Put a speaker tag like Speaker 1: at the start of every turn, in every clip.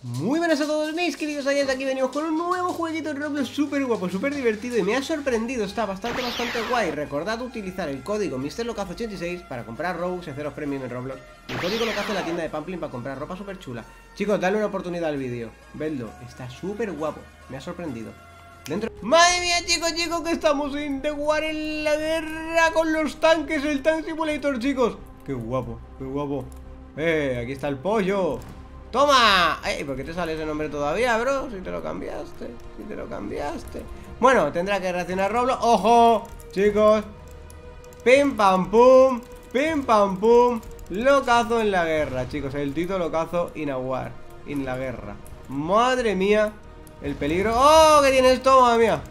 Speaker 1: Muy buenas a todos mis queridos aliens, aquí venimos con un nuevo jueguito de Roblox súper guapo, súper divertido y me ha sorprendido, está bastante guay. Recordad utilizar el código MrLocazo86 para comprar Robux y haceros premium en Roblox y el código Locazo en la tienda de Pamplin para comprar ropa súper chula. Chicos, dale una oportunidad al vídeo, vedlo, está súper guapo, me ha sorprendido. Dentro... Madre mía, chicos, que estamos en The War, en la guerra con los tanques, el Tank Simulator, chicos. Qué guapo, aquí está el pollo. ¡Toma! ¡Ey! ¿Por qué te sale ese nombre todavía, bro? Si te lo cambiaste. Bueno, tendrá que reaccionar Roblox. ¡Ojo! Chicos. Pim pam pum. Pim pam pum. Locazo en la guerra, chicos. El Tito Locazo in a war. En la guerra. Madre mía. El peligro. ¡Oh! ¿Qué tiene esto? Madre mía.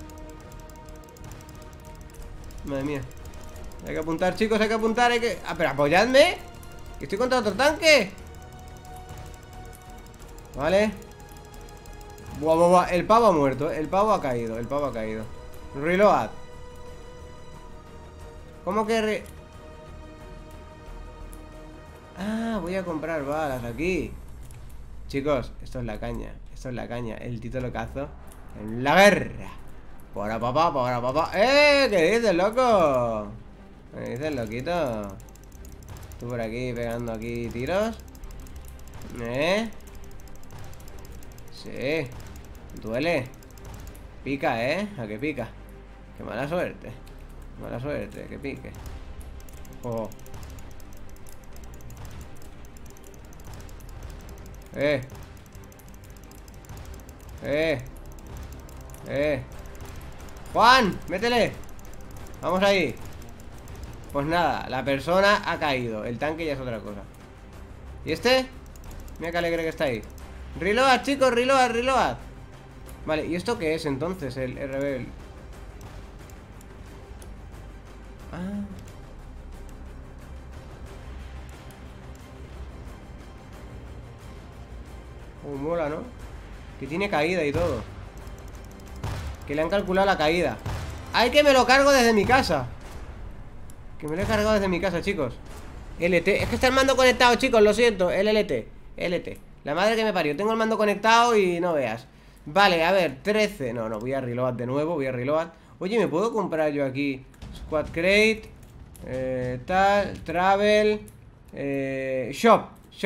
Speaker 1: Madre mía. Hay que apuntar, chicos. Hay que apuntar. Ah, pero apoyadme. Que estoy contra otro tanque. Vale. Buah. El pavo ha muerto. El pavo ha caído. Reload. ¿Cómo que Ah, voy a comprar balas aquí. Chicos, esto es la caña. El Tito Locazo en la guerra. Para papá. ¿Qué dices, loco? ¿Qué dices, loquito? Tú por aquí pegando aquí tiros. Sí, duele. Pica, ¿a qué pica? Qué mala suerte. Que pique. Oh. Juan, métele. Vamos ahí. Pues nada, la persona ha caído. El tanque ya es otra cosa. ¿Y este? Mira que alegre que está ahí. Reload, chicos, reload. Vale, ¿y esto qué es entonces? El rebel. Ah. Mola, ¿no? Que tiene caída y todo. Que le han calculado la caída. ¡Ay, que me lo cargo desde mi casa! Que me lo he cargado desde mi casa, chicos. LT, es que está el mando conectado, chicos, lo siento. LT. La madre que me parió, tengo el mando conectado y no veas. Vale, a ver, 13. No, voy a reload de nuevo, Oye, ¿me puedo comprar yo aquí? Squad Crate, Travel, Shop.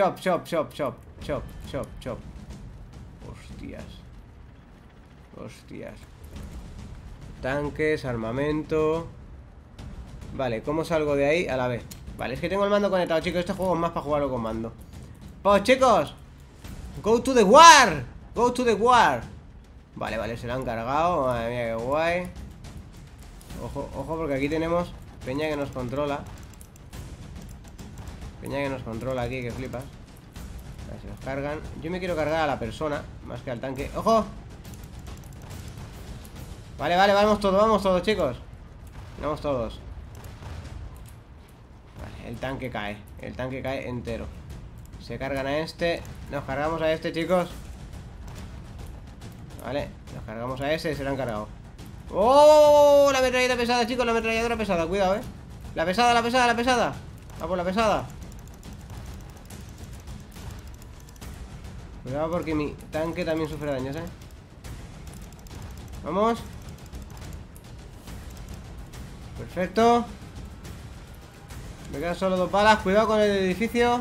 Speaker 1: Hostias. Tanques, armamento. Vale, ¿cómo salgo de ahí? A la vez. Vale, es que tengo el mando conectado, chicos. Este juego es más para jugarlo con mando. Pues chicos, go to the war. Vale, se lo han cargado. Madre mía, qué guay. Ojo, porque aquí tenemos peña que nos controla. Aquí, que flipas. A ver si nos cargan. Yo me quiero cargar a la persona más que al tanque. ¡Ojo! Vale, vamos todos, chicos. Vamos todos. Vale, el tanque cae entero. Se cargan a este. Nos cargamos a este, chicos. Vale, nos cargamos a ese. Se lo han cargado. ¡Oh! La metralleta pesada, chicos. La ametralladora pesada, cuidado, La pesada. Va por la pesada. Cuidado porque mi tanque también sufre daños, Vamos. Perfecto. Me quedan solo 2 balas. Cuidado con el edificio.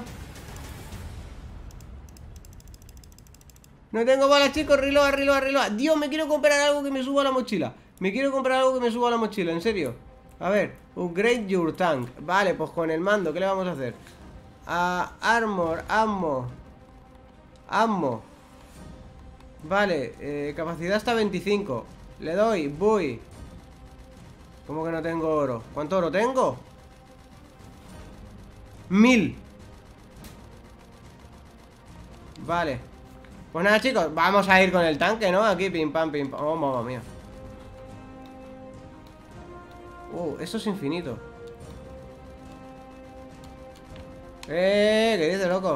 Speaker 1: No tengo balas, chicos. Reload. Dios, me quiero comprar algo que me suba a la mochila. En serio. A ver, upgrade your tank. Vale, pues con el mando, ¿qué le vamos a hacer? Armor, ammo. Vale, capacidad hasta 25. Le doy, voy. ¿Cómo que no tengo oro? ¿Cuánto oro tengo? 1000. Vale. Pues nada, chicos, vamos a ir con el tanque, ¿no? Aquí, pim pam. Oh, mamma mía. Eso es infinito. ¿Qué dices, loco?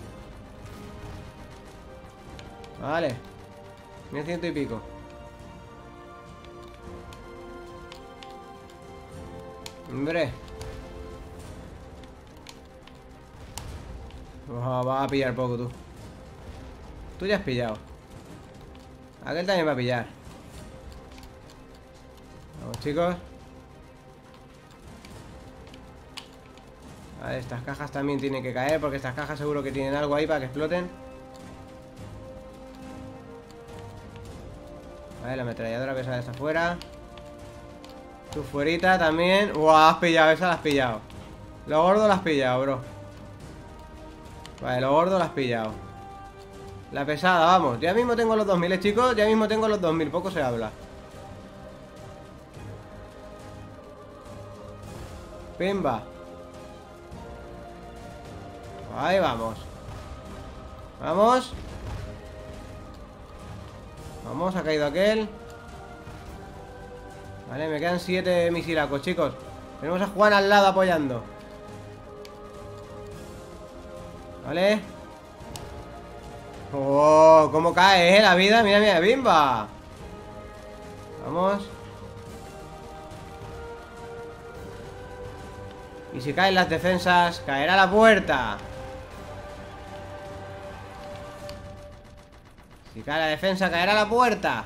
Speaker 1: Vale. 1100 y pico. Hombre. Va a pillar poco, tú. Tú ya has pillado. Aquel también va a pillar. Vamos, chicos. Vale, estas cajas también tienen que caer, porque estas cajas seguro que tienen algo ahí para que exploten. Vale, la ametralladora pesada está afuera. Tú fuerita también. ¡Wow! Has pillado, esa la has pillado. Lo gordo la has pillado, bro. Vale, lo gordo la has pillado. La pesada, vamos. Ya mismo tengo los 2000, chicos. Ya mismo tengo los 2000, poco se habla. Pimba. Ahí vamos. Vamos. Vamos, ha caído aquel. Vale, me quedan 7 misilacos, chicos. Tenemos a Juan al lado apoyando. Vale. Oh, cómo cae, la vida. Mira, mira, bimba. Vamos. Y si caen las defensas, caerá la puerta. Si cae la defensa, caerá la puerta.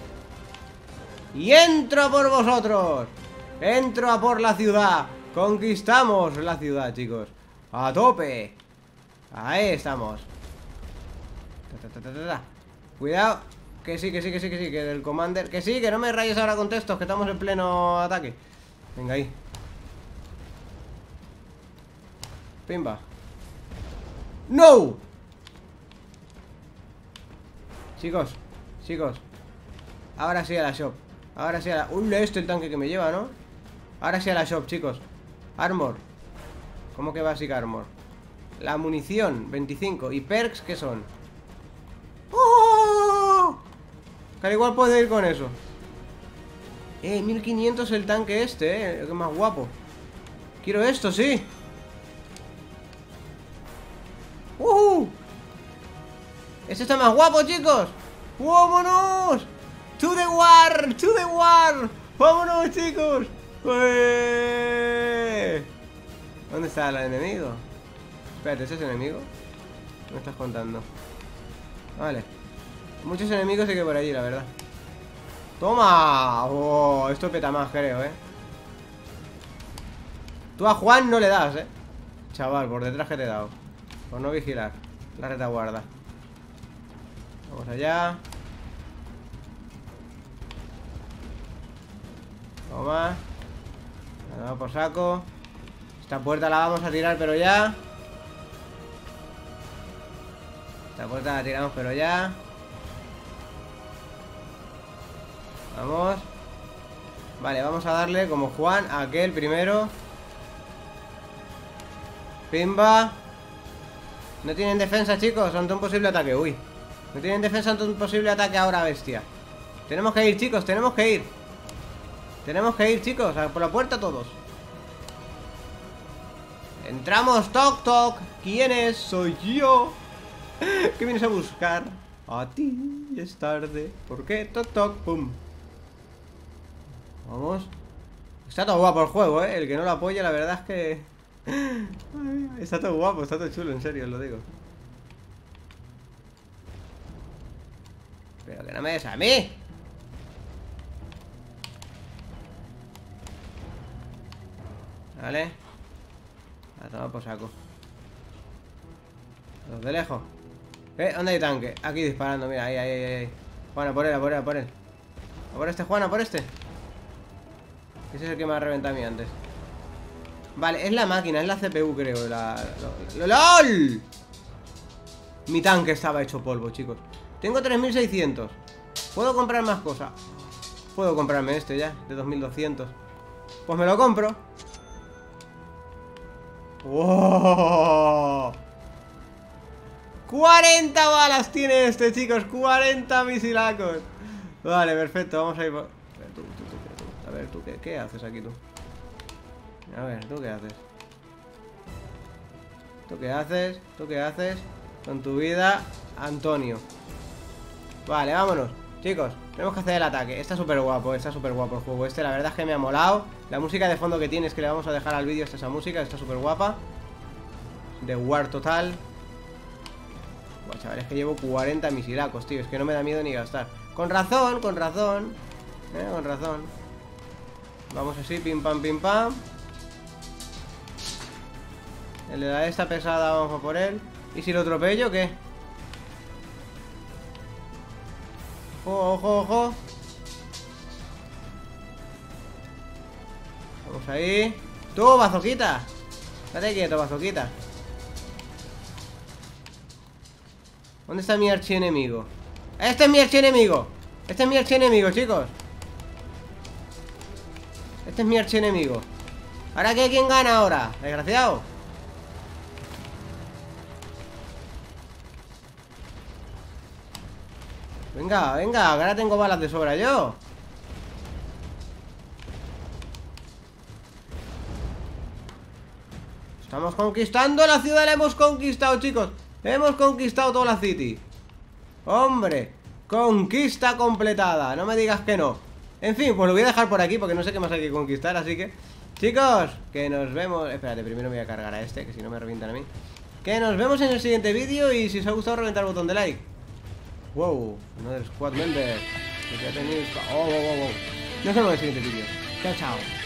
Speaker 1: Y entro a por vosotros. Entro a por la ciudad. Conquistamos la ciudad, chicos. A tope. Ahí estamos. Cuidado. Que sí, que sí, que sí, que sí. Que del commander. Que sí, que no me rayes ahora con textos, que estamos en pleno ataque. Venga ahí. Pimba. ¡No! Chicos, chicos. Ahora sí a la shop. Ahora sí a la... Uy, este el tanque que me lleva, ¿no? Ahora sí a la shop, chicos. Armor. ¿Cómo que basic armor? La munición, 25. ¿Y perks qué son? ¡Oh! Que al igual puedo ir con eso. 1500 el tanque este, que más guapo. Quiero esto, sí. Este está más guapo, chicos. ¡Vámonos! ¡To the war! ¡To the war! ¡Vámonos, chicos! ¿Dónde está el enemigo? Espérate, ¿ese es enemigo? ¿Qué me estás contando? Vale. Muchos enemigos hay que por allí, la verdad. ¡Toma! ¡Oh! Esto peta más, creo, Tú a Juan no le das, Chaval, por detrás que te he dado. Por no vigilar la retaguarda. Vamos allá. Toma. Vamos por saco. Esta puerta la vamos a tirar, pero ya. Esta puerta la tiramos, pero ya. Vamos. Vale, vamos a darle como Juan a aquel primero. Pimba. No tienen defensa, chicos, ante un posible ataque. Uy. No tienen defensa ante un posible ataque ahora, bestia. Tenemos que ir, chicos, tenemos que ir. Tenemos que ir, chicos, a por la puerta todos. Entramos, toc, toc. ¿Quién es? Soy yo. ¿Qué vienes a buscar? A ti, es tarde. ¿Por qué? Toc, toc, pum. Vamos. Está todo guapo el juego, El que no lo apoya, la verdad es que... Está todo guapo, está todo chulo, en serio, os lo digo. Pero que no me des a mí. Vale. A tomar por saco. Los de lejos. ¿Dónde hay tanque? Aquí disparando, mira, ahí, ahí, ahí, ahí. Juana, por él, a por él, a por él. A por este, Juana, por este. Ese es el que me ha reventado a mí antes. Vale, es la máquina, es la CPU, creo. ¡LOL! Mi tanque estaba hecho polvo, chicos. Tengo 3600. ¿Puedo comprar más cosas? Puedo comprarme este ya, de 2200. Pues me lo compro. ¡Wow! 40 balas tiene este, chicos. 40 misilacos. Vale, perfecto, vamos a ir por... A ver, tú, ¿qué haces aquí, tú? A ver, ¿tú qué haces? ¿Tú qué haces? ¿Tú qué haces? Con tu vida, Antonio. Vale, vámonos. Chicos, tenemos que hacer el ataque. Está súper guapo el juego este. La verdad es que me ha molado. La música de fondo que tiene es que le vamos a dejar al vídeo esa música. Está súper guapa. De War total. Buah, chaval, es que llevo 40 misilacos, tío. Es que no me da miedo ni gastar. Con razón, con razón. Con razón. Vamos así, pim pam, pim pam. El de la esta pesada, vamos a por él. ¿Y si lo atropello, qué? Ojo, ojo, ojo. Vamos ahí. ¡Tú, bazoquita! Estate quieto, bazoquita. ¿Dónde está mi archienemigo? ¡Este es mi archienemigo! Este es mi archienemigo, chicos. Este es mi archienemigo. ¿Ahora qué? ¿Quién gana ahora? Desgraciado. Venga, venga, ahora tengo balas de sobra yo. Estamos conquistando la ciudad, la hemos conquistado, chicos. Hemos conquistado toda la city. Hombre, conquista completada. No me digas que no. En fin, pues lo voy a dejar por aquí porque no sé qué más hay que conquistar, así que... Chicos, que nos vemos... Espérate, primero me voy a cargar a este, que si no me revientan a mí. Que nos vemos en el siguiente vídeo y si os ha gustado reventar el botón de like. Wow, another squad member. Oh, wow, wow, wow. Nos vemos en el siguiente vídeo. Chao, chao.